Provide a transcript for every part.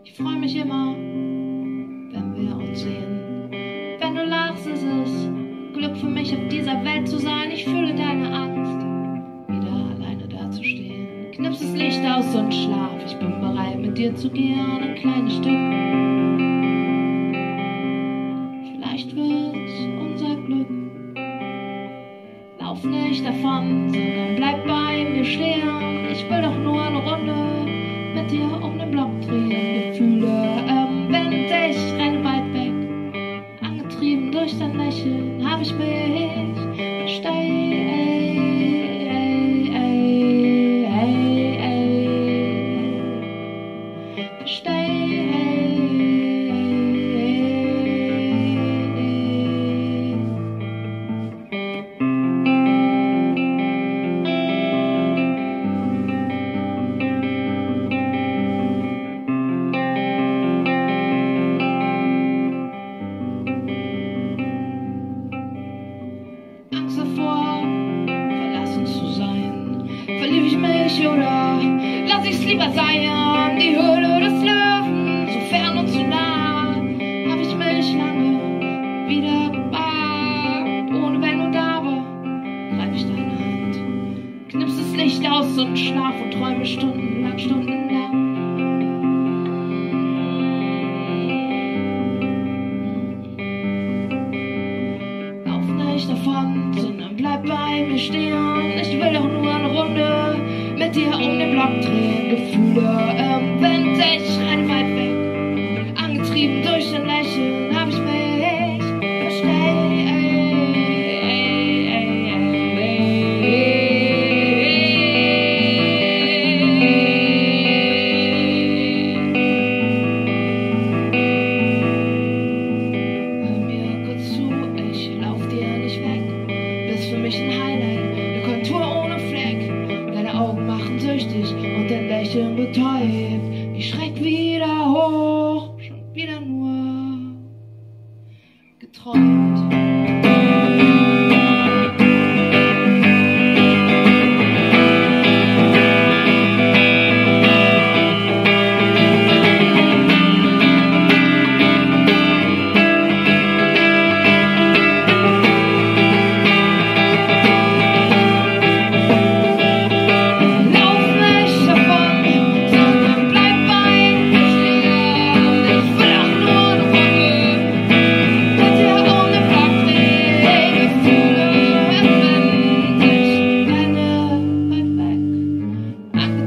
Ich freue mich immer, wenn wir uns sehen. Wenn du lachst, ist es Glück für mich, auf dieser Welt zu sein. Ich fühle deine Angst, wieder alleine dazustehen. Knips das Licht aus und schlaf. Ich bin bereit, mit dir zu gehen, ein kleines Stück. Vielleicht wird's unser Glück. Lauf nicht davon, sondern bleib bei mir stehen. Ich will doch nur eine Runde mit dir um den Block drehen. Gefühle wind, ich renne weit weg. Angetrieben durch dein Lächeln hab ich mich verstellt. Angst davor, verlassen zu sein. Verlieb ich mich oder lass ich's lieber sein? Die Höhle des Löwen, so fern und so nah, hab ich mich lange wieder gewagt. Ohne Wenn und Aber greif ich deine Hand, knips das Licht aus und schlaf und träume stundenlang, stundenlang. Nicht davon, sondern bleib bei mir stehen. Ich will doch nur eine Runde mit dir um den Block drehen. Gefühle wind, ich renne weit weg. Angetrieben durch dein Lächeln hab ich mich verstellt. Hör mir kurz zu, ich lauf dir nicht weg. Bist für mich ein Highlight, eine Kontur ohne Fleck. Deine Augen machen süchtig und dein Lächeln betäubt. Ich schreck wieder hoch, schon wieder nur geträumt.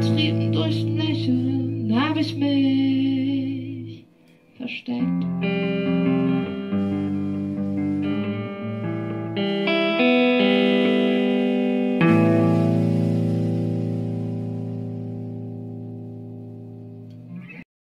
Hab ich mich versteckt.